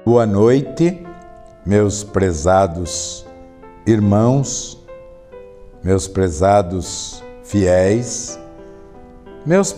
Boa noite, meus prezados irmãos, meus prezados fiéis, minhas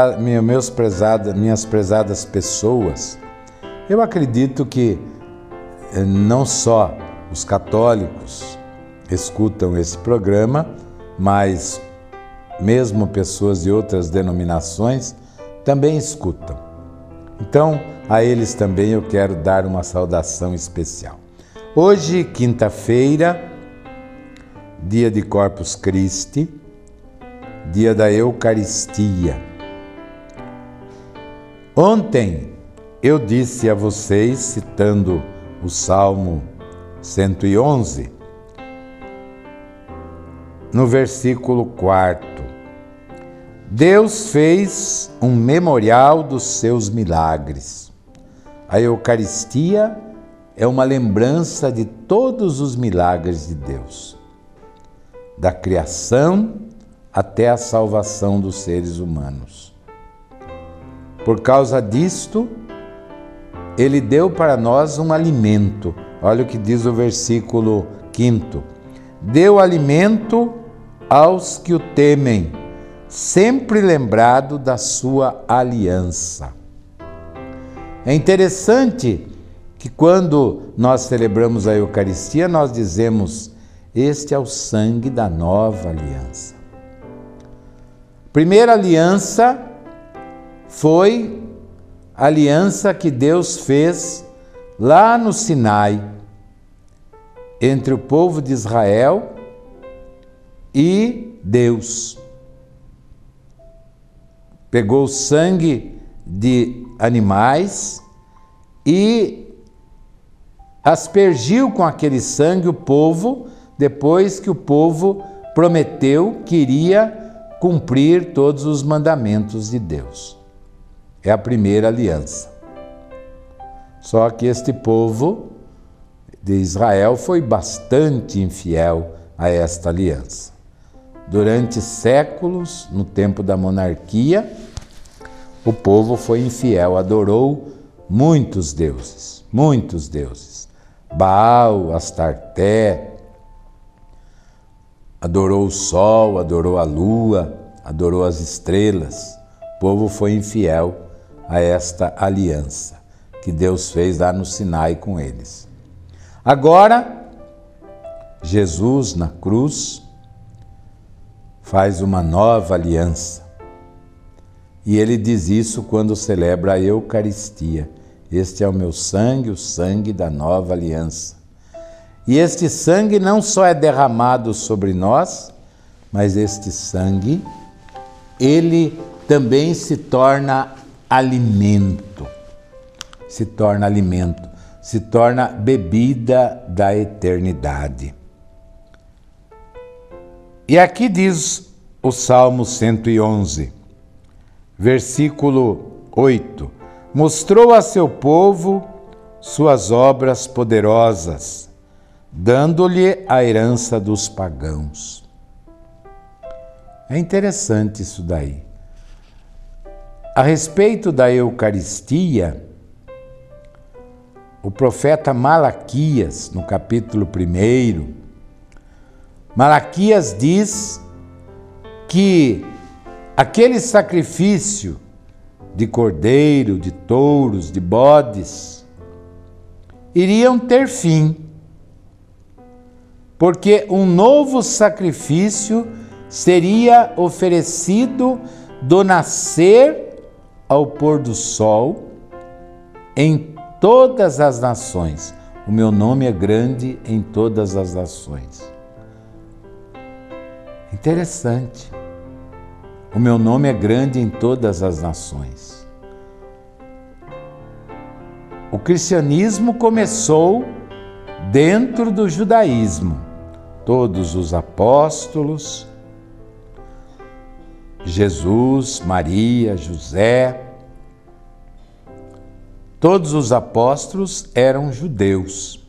prezadas pessoas. Eu acredito que não só os católicos escutam esse programa, mas mesmo pessoas de outras denominações também escutam. Então, a eles também eu quero dar uma saudação especial. Hoje, quinta-feira, dia de Corpus Christi, dia da Eucaristia. Ontem eu disse a vocês, citando o Salmo 111, no versículo 4, Deus fez um memorial dos seus milagres. A Eucaristia é uma lembrança de todos os milagres de Deus, da criação até a salvação dos seres humanos. Por causa disto, Ele deu para nós um alimento. Olha o que diz o versículo 5. Deu alimento aos que o temem, sempre lembrado da sua aliança. É interessante que quando nós celebramos a Eucaristia, nós dizemos: este é o sangue da nova aliança. Primeira aliança foi a aliança que Deus fez lá no Sinai, entre o povo de Israel e Deus. Pegou o sangue de animais e aspergiu com aquele sangue o povo, depois que o povo prometeu que iria cumprir todos os mandamentos de Deus. É a primeira aliança. Só que este povo de Israel foi bastante infiel a esta aliança. Durante séculos, no tempo da monarquia, o povo foi infiel, adorou muitos deuses. Baal, Astarté, adorou o sol, adorou a lua, adorou as estrelas. O povo foi infiel a esta aliança que Deus fez lá no Sinai com eles. Agora, Jesus na cruz faz uma nova aliança. E ele diz isso quando celebra a Eucaristia. Este é o meu sangue, o sangue da nova aliança. E este sangue não só é derramado sobre nós, mas este sangue, ele também se torna alimento. Se torna bebida da eternidade. E aqui diz o Salmo 111, versículo 8, mostrou a seu povo suas obras poderosas, dando-lhe a herança dos pagãos. É interessante isso daí. A respeito da Eucaristia, o profeta Malaquias, no capítulo 1, Malaquias diz que aquele sacrifício de cordeiro, de touros, de bodes, iriam ter fim, porque um novo sacrifício seria oferecido do nascer ao pôr do sol em todas as nações. O meu nome é grande em todas as nações. Interessante. O meu nome é grande em todas as nações. O cristianismo começou dentro do judaísmo. Todos os apóstolos, Jesus, Maria, José, todos os apóstolos eram judeus.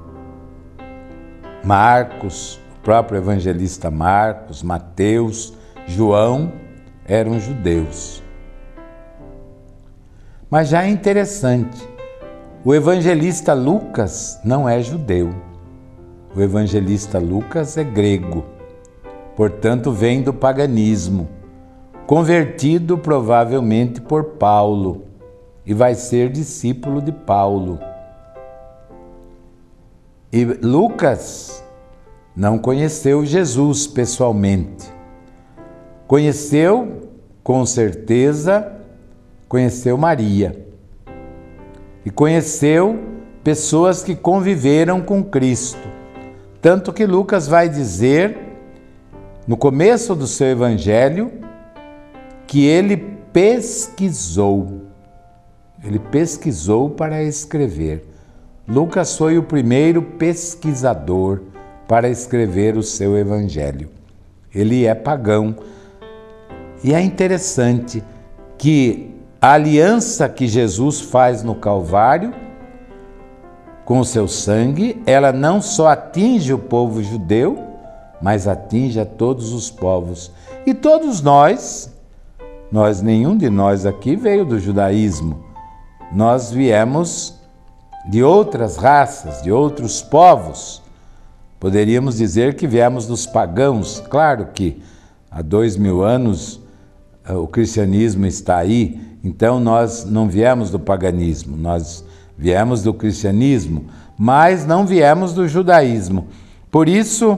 Marcos, o próprio evangelista Marcos, Mateus, João eram judeus. Mas já é interessante, O evangelista Lucas não é judeu. O evangelista Lucas é grego, portanto vem do paganismo, convertido provavelmente por Paulo, e vai ser discípulo de Paulo. E Lucas não conheceu Jesus pessoalmente. Conheceu, com certeza, conheceu Maria. E conheceu pessoas que conviveram com Cristo. Tanto que Lucas vai dizer, no começo do seu evangelho, que ele pesquisou. Ele pesquisou para escrever. Lucas foi o primeiro pesquisador para escrever o seu evangelho. Ele é pagão. E é interessante que a aliança que Jesus faz no Calvário, com o seu sangue, ela não só atinge o povo judeu, mas atinge a todos os povos. E todos nós, nenhum de nós aqui veio do judaísmo. Nós viemos de outras raças, de outros povos. Poderíamos dizer que viemos dos pagãos. Claro que há 2000 anos o cristianismo está aí, então nós não viemos do paganismo, nós viemos do cristianismo, mas não viemos do judaísmo. Por isso,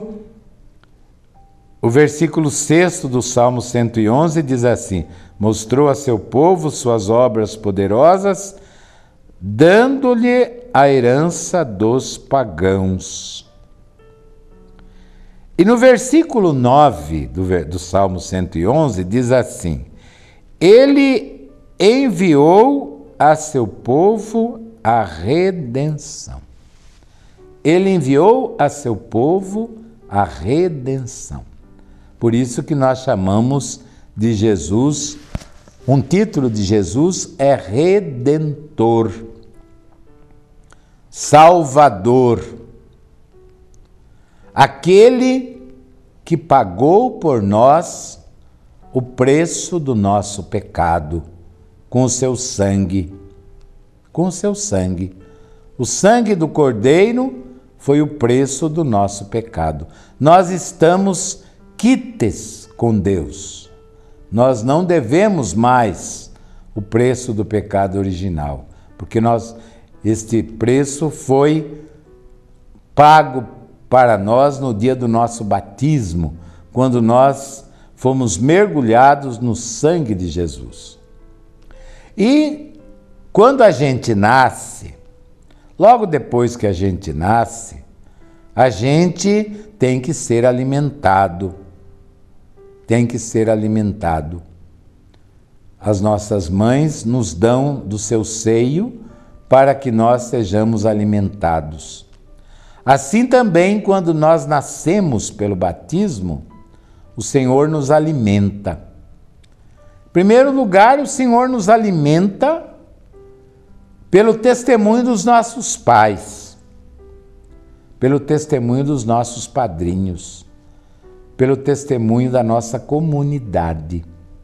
o versículo 6 do Salmo 111 diz assim: mostrou a seu povo suas obras poderosas, dando-lhe a herança dos pagãos. E no versículo 9 do Salmo 111 diz assim: ele enviou a seu povo a redenção. Ele enviou a seu povo a redenção. Por isso que nós chamamos de Jesus, um título de Jesus é Redentor, Salvador, aquele que pagou por nós o preço do nosso pecado com o seu sangue. Com o seu sangue. O sangue do Cordeiro foi o preço do nosso pecado. Nós estamos quites com Deus. Nós não devemos mais o preço do pecado original, porque este preço foi pago para nós no dia do nosso batismo, quando nós fomos mergulhados no sangue de Jesus. E quando a gente nasce, logo depois que a gente nasce, a gente tem que ser alimentado. Tem que ser alimentado. As nossas mães nos dão do seu seio para que nós sejamos alimentados. Assim também, quando nós nascemos pelo batismo, o Senhor nos alimenta. Em primeiro lugar, o Senhor nos alimenta pelo testemunho dos nossos pais, pelo testemunho dos nossos padrinhos, pelo testemunho da nossa comunidade.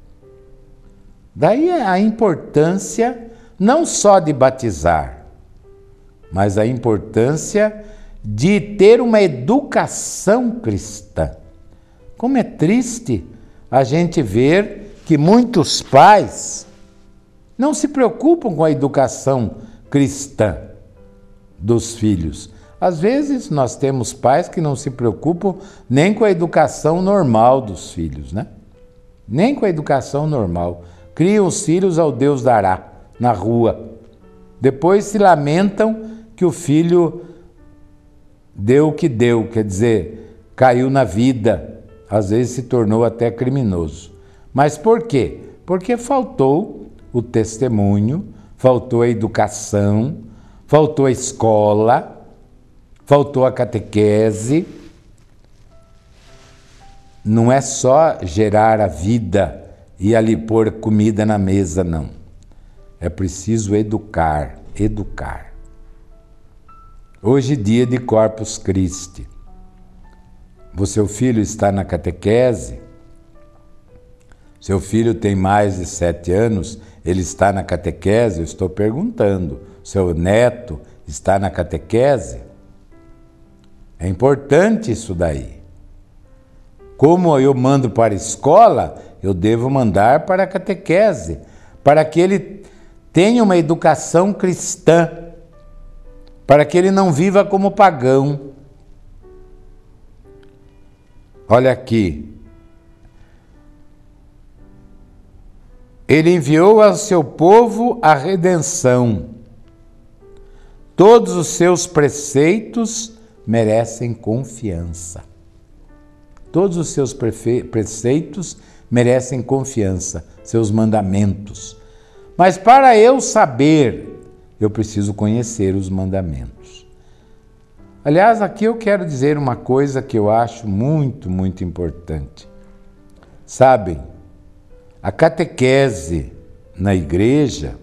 Daí a importância não só de batizar, mas a importância de ter uma educação cristã. Como é triste a gente ver que muitos pais não se preocupam com a educação cristã dos filhos. Às vezes nós temos pais que não se preocupam nem com a educação normal dos filhos, né? Nem com a educação normal. Criam os filhos ao Deus dará, na rua. Depois se lamentam que o filho deu o que deu, quer dizer, caiu na vida, às vezes se tornou até criminoso. Mas por quê? Porque faltou o testemunho, faltou a educação, faltou a escola, faltou a catequese. Não é só gerar a vida e ali pôr comida na mesa, não. É preciso educar. Hoje, dia de Corpus Christi. O seu filho está na catequese? Seu filho tem mais de 7 anos, ele está na catequese? Eu estou perguntando. seu neto está na catequese. É importante isso daí. Como eu mando para a escola, eu devo mandar para a catequese, para que ele tenha uma educação cristã, para que ele não viva como pagão. Olha aqui. Ele enviou ao seu povo a redenção. Todos os seus preceitos merecem confiança. Todos os seus preceitos merecem confiança, seus mandamentos. Mas para eu saber, eu preciso conhecer os mandamentos. Aliás, aqui eu quero dizer uma coisa que eu acho muito, muito importante. Sabem, a catequese na igreja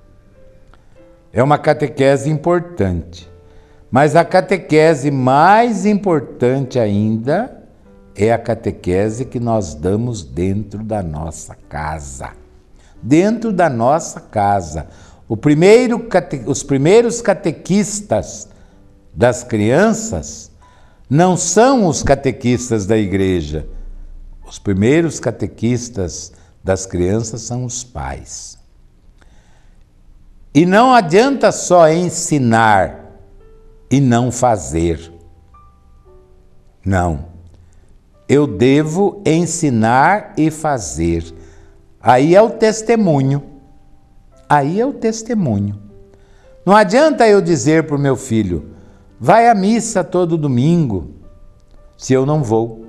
é uma catequese importante, mas a catequese mais importante ainda é a catequese que nós damos dentro da nossa casa. Dentro da nossa casa. Os primeiros catequistas das crianças não são os catequistas da igreja. Os primeiros catequistas das crianças são os pais. E não adianta só ensinar e não fazer. Não. Eu devo ensinar e fazer. Aí é o testemunho. Aí é o testemunho. Não adianta eu dizer para o meu filho, vai à missa todo domingo, se eu não vou.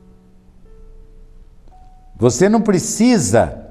Você não precisa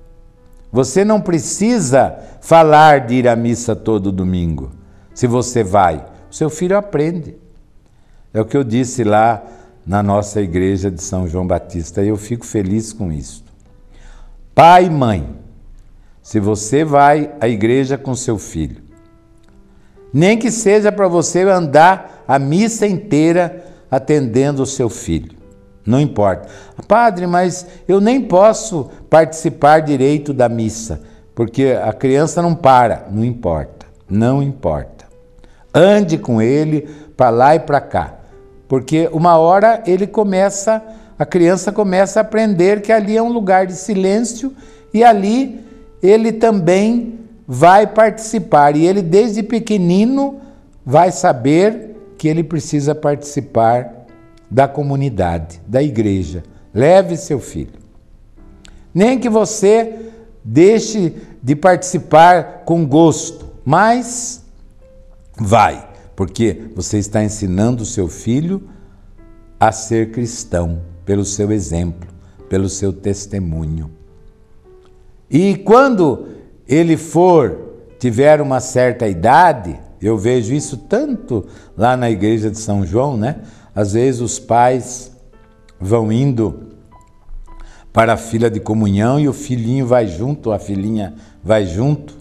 falar de ir à missa todo domingo. Se você vai, o seu filho aprende. É o que eu disse lá na nossa igreja de São João Batista, e eu fico feliz com isso. Pai e mãe, se você vai à igreja com seu filho, nem que seja para você andar a missa inteira atendendo o seu filho, não importa. Padre, mas eu nem posso participar direito da missa, porque a criança não para. Não importa, não importa. Ande com ele para lá e para cá, porque uma hora a criança começa a aprender que ali é um lugar de silêncio e ali ele também vai participar. E ele desde pequenino vai saber que ele precisa participar da comunidade, da igreja. Leve seu filho. Nem que você deixe de participar com gosto, mas vai, porque você está ensinando o seu filho a ser cristão, pelo seu exemplo, pelo seu testemunho. E quando ele tiver uma certa idade, eu vejo isso tanto lá na igreja de São João, né? Às vezes os pais vão indo para a fila de comunhão e o filhinho vai junto, a filhinha vai junto.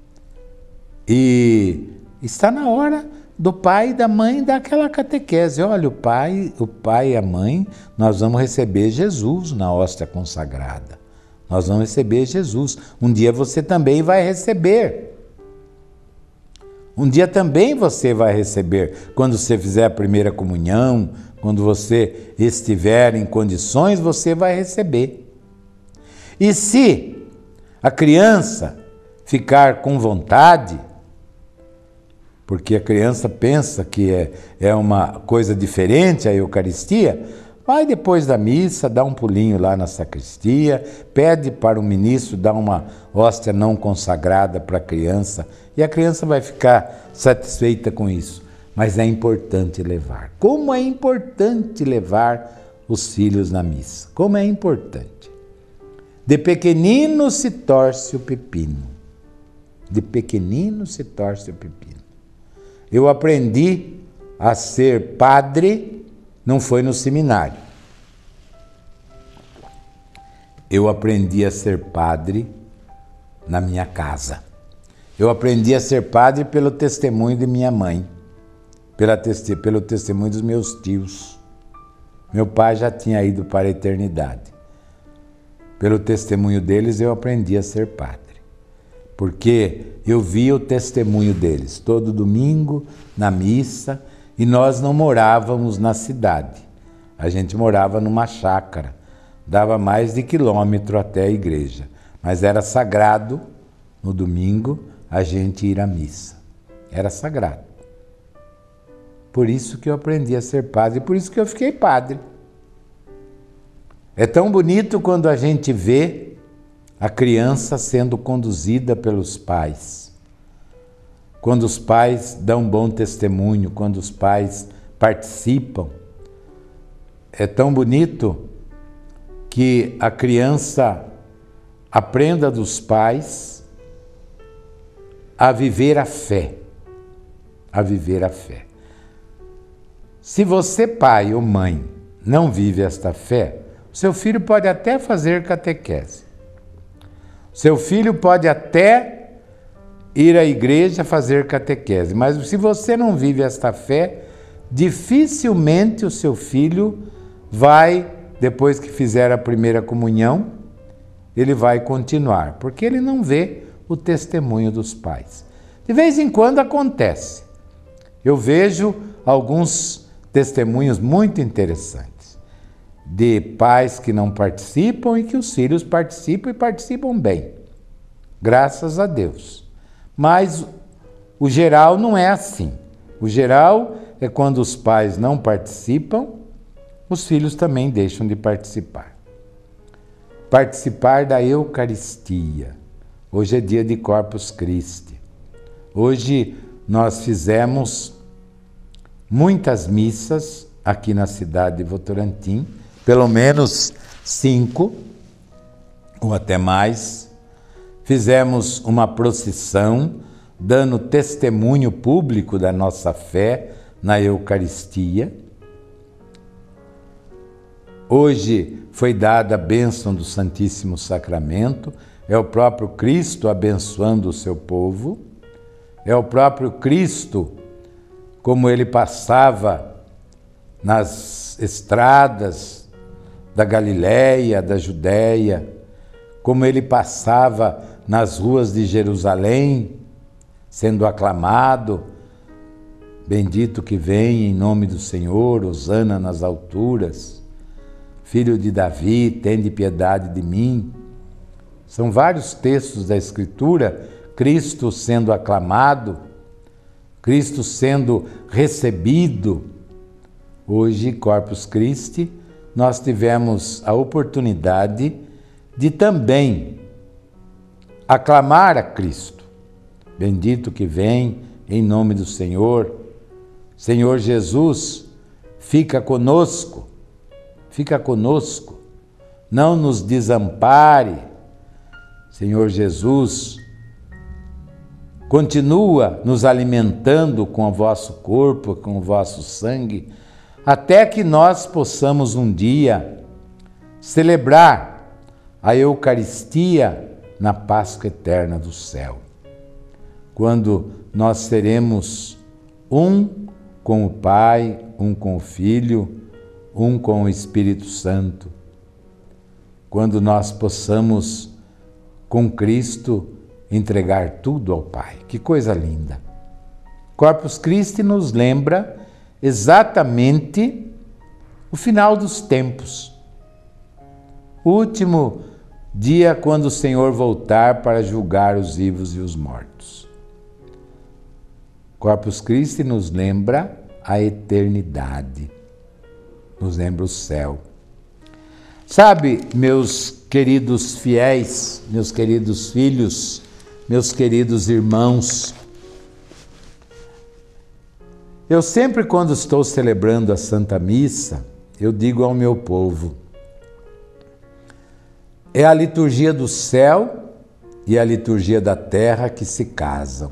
E está na hora do pai e da mãe dar aquela catequese. Olha, o pai e a mãe, nós vamos receber Jesus na hóstia consagrada. Nós vamos receber Jesus. Um dia você também vai receber. Um dia também você vai receber. Quando você fizer a primeira comunhão, quando você estiver em condições, você vai receber. E se a criança ficar com vontade, porque a criança pensa que é uma coisa diferente a Eucaristia, vai depois da missa, dá um pulinho lá na sacristia, pede para o ministro dar uma hóstia não consagrada para a criança, e a criança vai ficar satisfeita com isso. Mas é importante levar. Como é importante levar os filhos na missa? Como é importante. De pequenino se torce o pepino. De pequenino se torce o pepino. Eu aprendi a ser padre, não foi no seminário. Eu aprendi a ser padre na minha casa. Eu aprendi a ser padre pelo testemunho de minha mãe, pelo testemunho dos meus tios. Meu pai já tinha ido para a eternidade. Pelo testemunho deles eu aprendi a ser padre. porque eu via o testemunho deles todo domingo na missa, e nós não morávamos na cidade. A gente morava numa chácara, dava mais de quilômetro até a igreja, mas era sagrado no domingo a gente ir à missa. Era sagrado. Por isso que eu aprendi a ser padre, por isso que eu fiquei padre. É tão bonito quando a gente vê a criança sendo conduzida pelos pais. Quando os pais dão bom testemunho, quando os pais participam. É tão bonito que a criança aprenda dos pais a viver a fé. A viver a fé. Se você, pai ou mãe, não vive esta fé, seu filho pode até fazer catequese. Seu filho pode até ir à igreja fazer catequese, mas se você não vive esta fé, dificilmente o seu filho vai, depois que fizer a primeira comunhão, ele vai continuar, porque ele não vê o testemunho dos pais. De vez em quando acontece. Eu vejo alguns testemunhos muito interessantes de pais que não participam e que os filhos participam e participam bem. Graças a Deus. Mas o geral não é assim. O geral é quando os pais não participam, os filhos também deixam de participar. Participar da Eucaristia. Hoje é dia de Corpus Christi. Hoje nós fizemos muitas missas aqui na cidade de Votorantim, pelo menos 5 ou até mais. Fizemos uma procissão dando testemunho público da nossa fé na Eucaristia. Hoje foi dada a bênção do Santíssimo Sacramento, é o próprio Cristo abençoando o seu povo, é o próprio Cristo, como ele passava nas estradas da Galiléia, da Judéia, como ele passava nas ruas de Jerusalém, sendo aclamado, bendito que vem em nome do Senhor, hosana nas alturas, filho de Davi, tende piedade de mim. São vários textos da Escritura, Cristo sendo aclamado, Cristo sendo recebido. Hoje, Corpus Christi, nós tivemos a oportunidade de também aclamar a Cristo. Bendito que vem em nome do Senhor. Senhor Jesus, fica conosco, não nos desampare. Senhor Jesus, continua nos alimentando com o vosso corpo, com o vosso sangue, até que nós possamos um dia celebrar a Eucaristia na Páscoa eterna do céu, quando nós seremos um com o Pai, um com o Filho, um com o Espírito Santo, quando nós possamos, com Cristo, entregar tudo ao Pai. Que coisa linda! Corpus Christi nos lembra exatamente o final dos tempos, o último dia quando o Senhor voltar para julgar os vivos e os mortos. Corpus Christi nos lembra a eternidade, nos lembra o céu. Sabe, meus queridos fiéis, meus queridos filhos, meus queridos irmãos, eu sempre, quando estou celebrando a Santa Missa, eu digo ao meu povo, é a liturgia do céu e a liturgia da terra que se casam.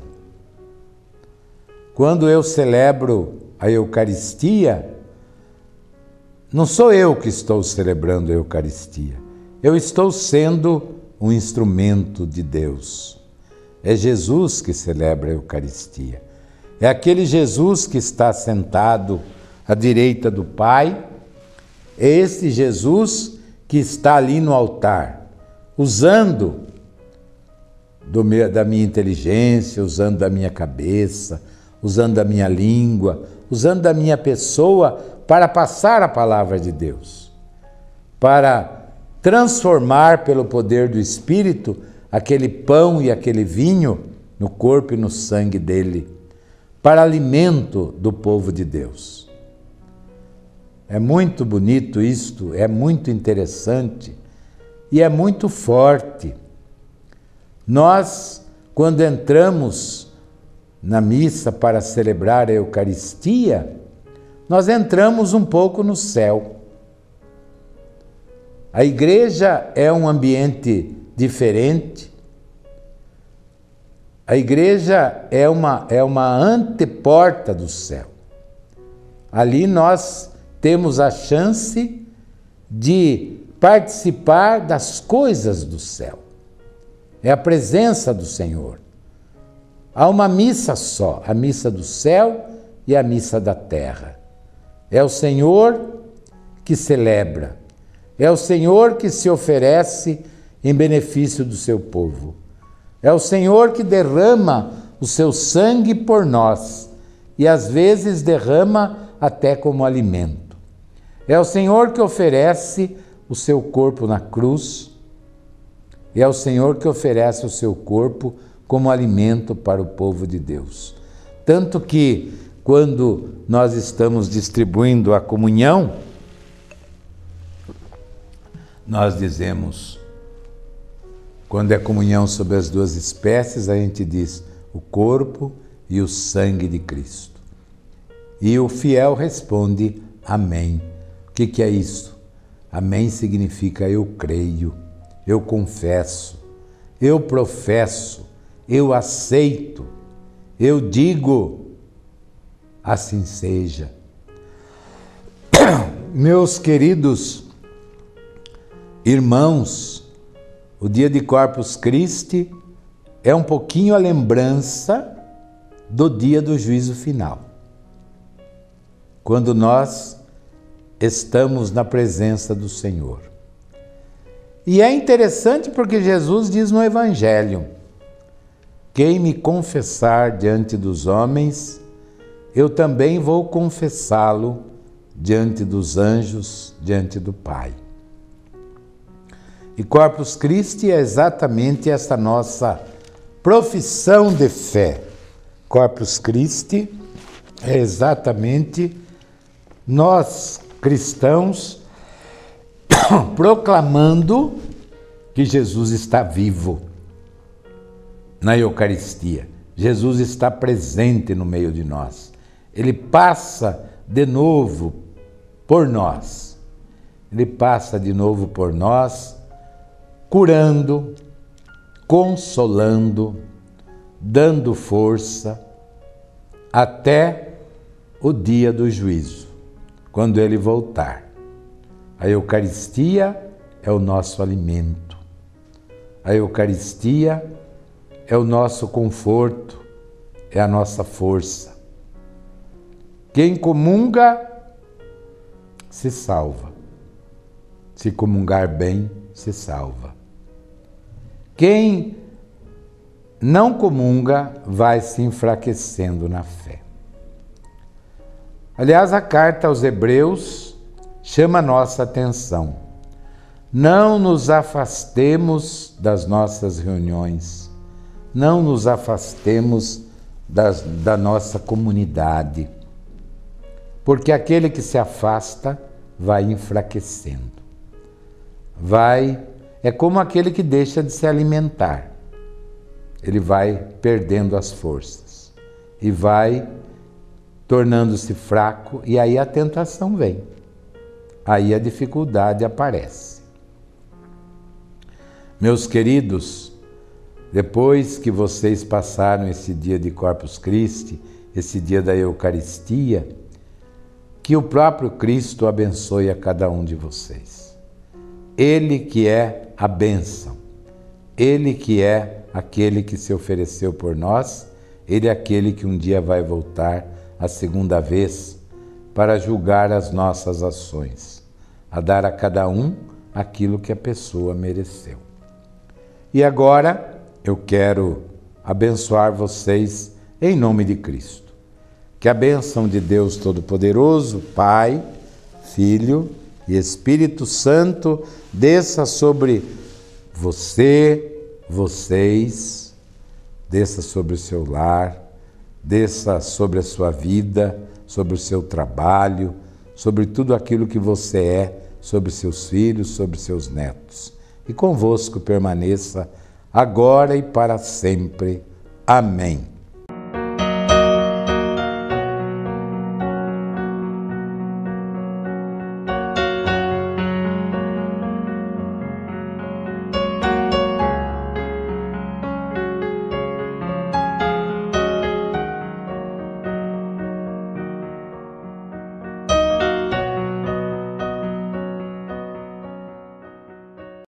Quando eu celebro a Eucaristia, não sou eu que estou celebrando a Eucaristia, eu estou sendo um instrumento de Deus. É Jesus que celebra a Eucaristia. É aquele Jesus que está sentado à direita do Pai, é esse Jesus que está ali no altar, usando da minha inteligência, usando da minha cabeça, usando da minha língua, usando da minha pessoa para passar a palavra de Deus, para transformar pelo poder do Espírito aquele pão e aquele vinho no corpo e no sangue dele, para alimento do povo de Deus. É muito bonito isto, é muito interessante e é muito forte. Nós, quando entramos na missa para celebrar a Eucaristia, nós entramos um pouco no céu. A igreja é um ambiente diferente. A igreja é uma anteporta do céu. Ali nós temos a chance de participar das coisas do céu. É a presença do Senhor. Há uma missa só, a missa do céu e a missa da terra. É o Senhor que celebra, é o Senhor que se oferece em benefício do seu povo. É o Senhor que derrama o seu sangue por nós e às vezes derrama até como alimento. É o Senhor que oferece o seu corpo na cruz e é o Senhor que oferece o seu corpo como alimento para o povo de Deus. Tanto que, quando nós estamos distribuindo a comunhão, nós dizemos, quando é comunhão sobre as duas espécies, a gente diz o corpo e o sangue de Cristo. E o fiel responde, amém. O que é isso? Amém significa eu creio, eu confesso, eu professo, eu aceito, eu digo, assim seja. Meus queridos irmãos, o dia de Corpus Christi é um pouquinho a lembrança do dia do juízo final, quando nós estamos na presença do Senhor. E é interessante porque Jesus diz no Evangelho, quem me confessar diante dos homens, eu também vou confessá-lo diante dos anjos, diante do Pai. E Corpus Christi é exatamente essa nossa profissão de fé. Corpus Christi é exatamente nós, cristãos, proclamando que Jesus está vivo na Eucaristia. Jesus está presente no meio de nós. Ele passa de novo por nós. Ele passa de novo por nós, curando, consolando, dando força, até o dia do juízo, quando ele voltar. A Eucaristia é o nosso alimento. A Eucaristia é o nosso conforto, é a nossa força. Quem comunga, se salva. Se comungar bem, se salva. Quem não comunga, vai se enfraquecendo na fé. Aliás, a carta aos Hebreus chama a nossa atenção. Não nos afastemos das nossas reuniões, não nos afastemos da nossa comunidade, porque aquele que se afasta vai enfraquecendo. É como aquele que deixa de se alimentar. Ele vai perdendo as forças e vai tornando-se fraco, e aí a tentação vem. Aí a dificuldade aparece. Meus queridos, depois que vocês passaram esse dia de Corpus Christi, esse dia da Eucaristia, que o próprio Cristo abençoe a cada um de vocês. Ele que é a bênção, Ele que é aquele que se ofereceu por nós, Ele é aquele que um dia vai voltar a segunda vez para julgar as nossas ações, a dar a cada um aquilo que a pessoa mereceu. E agora eu quero abençoar vocês em nome de Cristo. Que a bênção de Deus Todo-Poderoso, Pai, Filho e Espírito Santo desça sobre você, vocês, desça sobre o seu lar, desça sobre a sua vida, sobre o seu trabalho, sobre tudo aquilo que você é, sobre seus filhos, sobre seus netos. E convosco permaneça agora e para sempre. Amém.